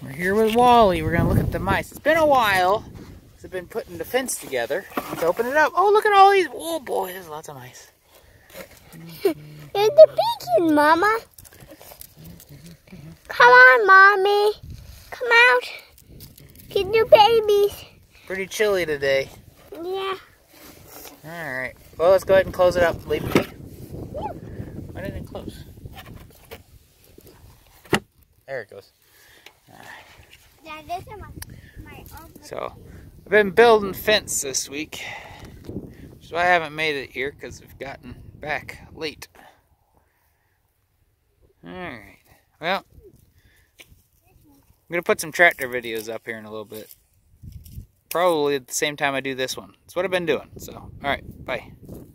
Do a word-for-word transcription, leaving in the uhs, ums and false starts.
We're here with Wally. We're gonna look at the mice. It's been a while since I've been putting the fence together. Let's open it up. Oh, look at all these. Oh boy, there's lots of mice. There's the bacon, Mama. Come on, Mommy. Come out. Get your babies. Pretty chilly today. Yeah. Alright. Well, let's go ahead and close it up. Leave it. Why didn't it close? There it goes. Yeah, this is my, my open. So, I've been building fence this week. So I haven't made it here because we've gotten back late. Alright. Well, I'm going to put some tractor videos up here in a little bit. Probably at the same time I do this one. That's what I've been doing. So, alright. Bye.